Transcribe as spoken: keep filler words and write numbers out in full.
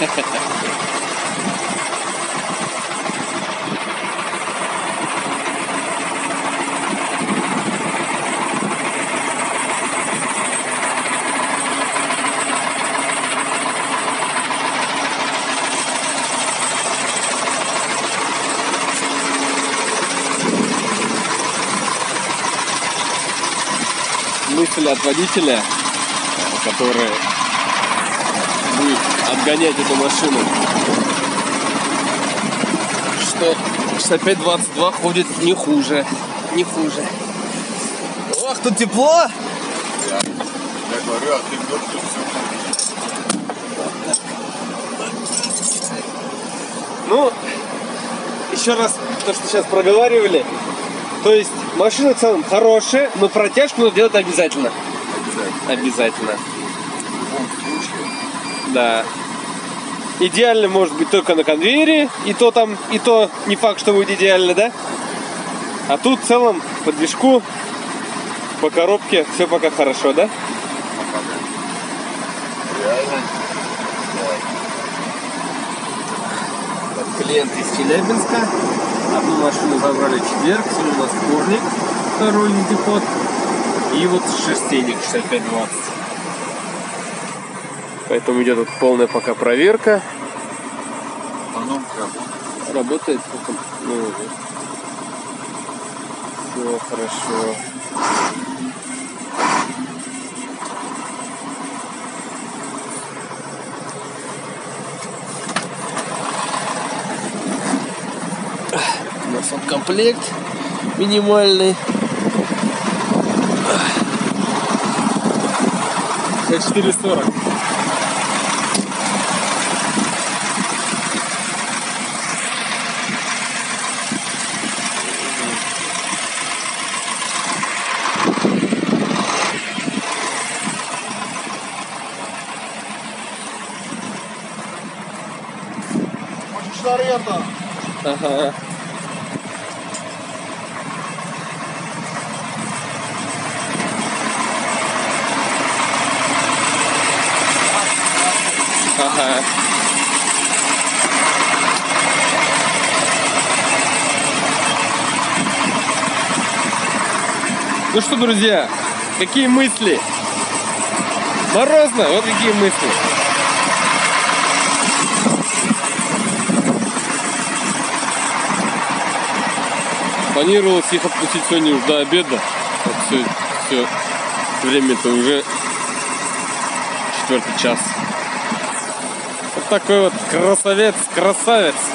Мысль от водителя, который будет отгонять эту машину, что шестьдесят пять двадцать два ходит не хуже, не хуже. Ох, тут тепло! Я, я говорю, а ты говоришь, что все. Ну, еще раз то, что сейчас проговаривали. То есть машина в целом хорошая, но протяжку надо делать обязательно. Обязательно. Обязательно. В любом случае. Да. Идеально может быть только на конвейере, и то там, и то не факт, что будет идеально, да? А тут в целом по движку, по коробке все пока хорошо, да? Пока да. Реально. Вот клиент из Челябинска. Одну машину забрали в четверг, сегодня у нас вторник, второй ледоход. И вот шестейник шестьдесят пять двадцать. Поэтому идет вот полная пока проверка. Экономка работает. Работает? Ну, все хорошо. У нас вот комплект минимальный. четыре сорок. Хочешь аренда? Ага. Ага. Ну что, друзья, какие мысли? Морозно, вот какие мысли. Планировалось их отпустить сегодня уже до обеда. Вот все, все. Время-то уже четвертый час. Вот такой вот красавец, красавец.